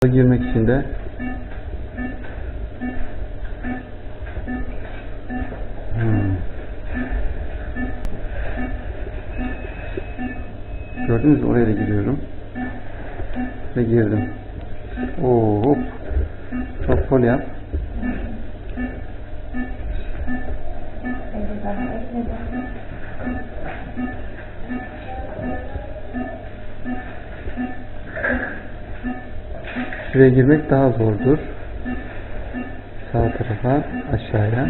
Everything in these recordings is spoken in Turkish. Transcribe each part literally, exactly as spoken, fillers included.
girmek için de hmm. Gördünüz mü? Oraya da giriyorum ve girdim. Oo, hop. Çok fol yap. Şuraya girmek daha zordur. Sağ tarafa, aşağıya.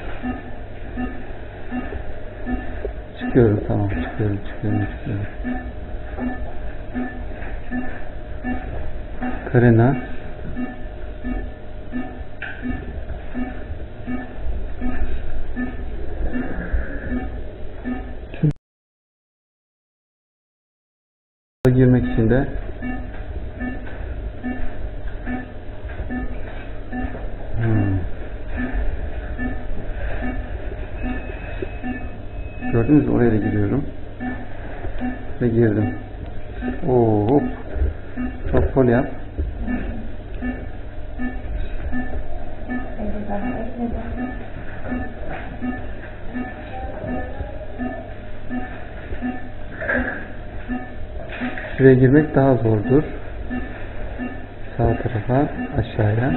Çıkıyorum, tamam, çıkıyorum, çıkıyorum, çıkıyorum. Karena. Girmek için de hmm. Gördünüz mü? Oraya da giriyorum ve girdim. Oo, hop. Çok fol yap. Şuraya girmek daha zordur. Sağ tarafa, aşağıya.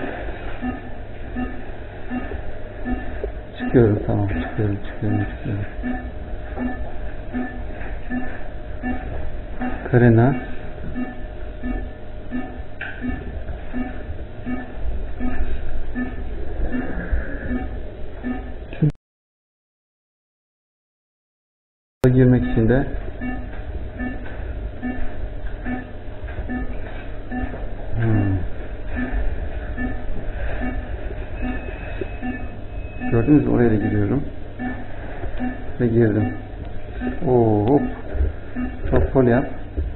Çıkıyorum, tamam, çıkıyorum, çıkıyorum, çıkıyorum. Karena. Girmek için de hmm. Gördünüz mü? Oraya da giriyorum ve girdim. Oo, hop. Çok fol yap.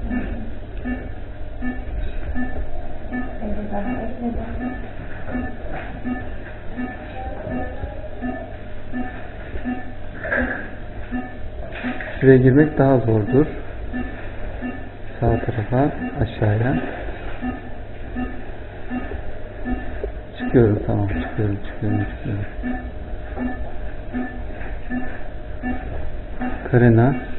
Şuraya girmek daha zordur. Sağ tarafa, aşağıya. Çıkıyorum, tamam, çıkıyorum, çıkıyorum, çıkıyorum. Karena.